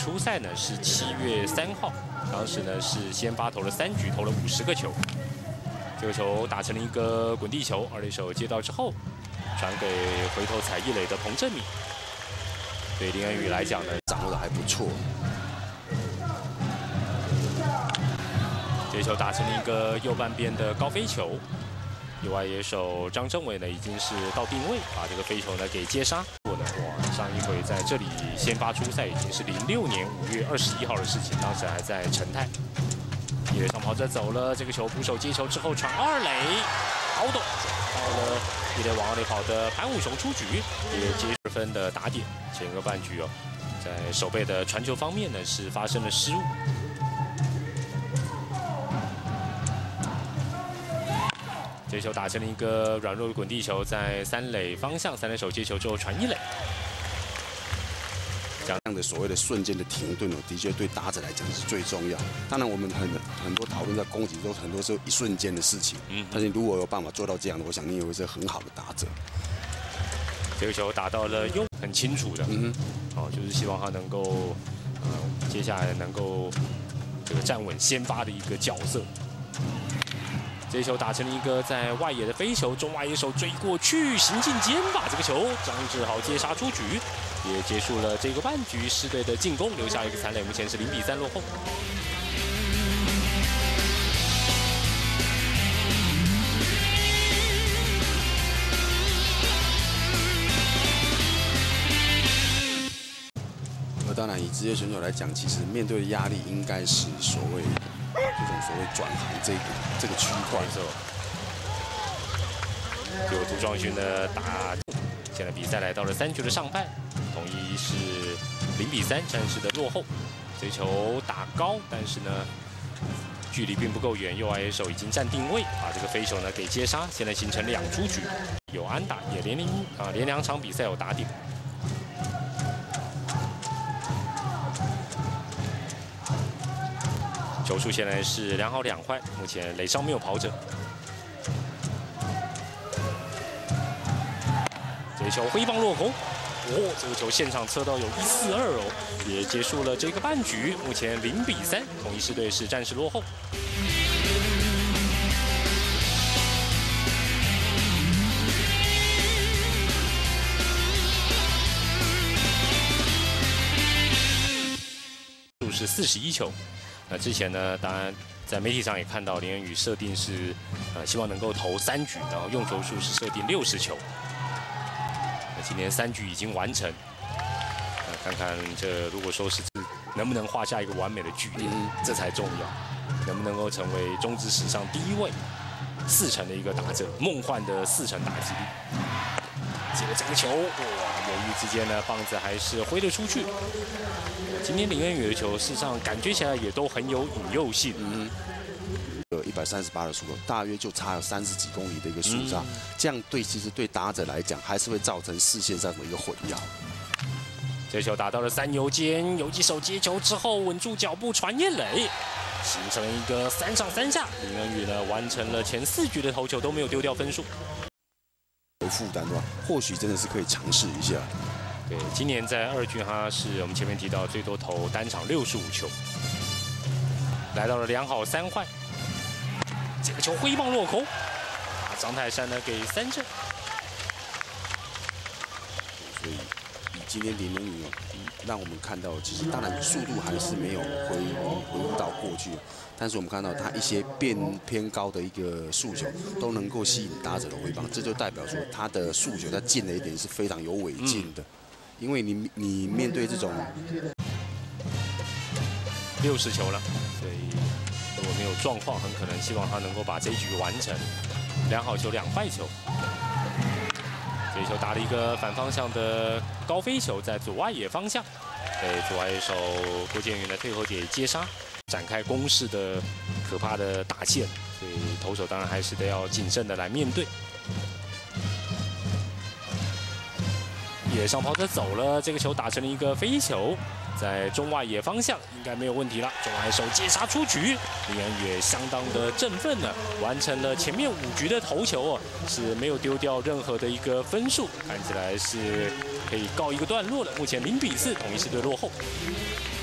初赛呢是7月3号，当时呢是先发投了3局，投了50个球。这个球打成了一个滚地球，二垒手接到之后，传给回头踩1垒的彭正敏。对林恩宇来讲呢， 掌握的还不错。 这球打成了一个右半边的高飞球。 右外野手张正伟呢，已经是到定位，把这个飞球呢给接杀。哇，上一回在这里先发出赛已经是06年5月21号的事情，当时还在成泰。一垒上跑者走了，这个球捕手接球之后传二垒，好懂，到了一垒往二垒跑的潘武雄出局，也接10分的打点。前个半局哦，在守备的传球方面呢是发生了失误。 这球打成了一个软弱的滚地球，在3垒方向，3垒手接球之后传1垒。 这样的所谓的瞬间的停顿哦，的确对打者来讲是最重要。当然，我们很多讨论在攻击都很多时候一瞬间的事情。但是如果有办法做到这样的，我想你也会是很好的打者。 这个球打到了右，很清楚的。哦，就是希望他能够，接下来能够这个站稳先发的一个角色。 这球打成了一个在外野的飞球，中外野手追过去，行进间把这个球张志豪接杀出局，也结束了这个半局狮队的进攻，留下一个3垒，目前是0比3落后。 当然，以职业选手来讲，其实面对的压力应该是所谓。 这种所谓转行这个区块，有涂壮勋的打， 现在比赛来到了3局的上半，统一是0比3暂时的落后。这球打高，但是呢距离并不够远，右外野手已经站定位，把这个飞球呢给接杀，现在形成2出局，有安打，也连2场比赛有打点。 球数现在是2好2坏，目前垒上没有跑者。这球挥棒落空，哦，这个球现场测到有142哦，也结束了这个半局。目前0比3，统一狮队是暂时落后。数是41球。 那之前呢，当然在媒体上也看到林恩宇设定是，希望能够投3局，然后用球数是设定60球。那今天3局已经完成，看看这如果说是能不能画下一个完美的句点，这才重要。能不能够成为中职史上第1位4成的一个打者，梦幻的4成打击率。接了这个球，哇，犹豫之间呢，棒子还是挥了出去。 今天林恩宇的球，事实上感觉起来也都很有引诱性。 138的速度，大约就差了30几公里的一个速差，这样其实对打者来讲，还是会造成视线上的一个混淆。 这球打到了3游间，游击手接球之后稳住脚步传1垒，形成了一个3上3下。林恩宇呢完成了前4局的投球都没有丢掉分数。 有负担的话，或许真的是可以尝试一下。 对，今年在2军，他是我们前面提到最多投单场65球，来到了2好3坏。这个球挥棒落空，把张泰山呢给3振。 所以以今天林恩宇让我们看到，其实当然速度还是没有回复到过去，但是我们看到他一些偏高的一个速球都能够吸引打者的挥棒，这就代表说他的速球在近的一点是非常有尾劲的。 因为你面对这种 60球了，所以如果没有状况，很可能希望他能够把这一局完成。2好球2坏球，这一球打了一个反方向的高飞球，在左外野方向，被左外野手郭建宇的退后点接杀，展开攻势的可怕的打线，所以投手当然还是得要谨慎的来面对。 野上跑者走了，这个球打成了一个飞球，在中外野方向应该没有问题了。中外手接杀出局，林恩也相当的振奋了，完成了前面5局的投球哦，是没有丢掉任何的一个分数，看起来是可以告一个段落了。目前0比4，统一狮队落后。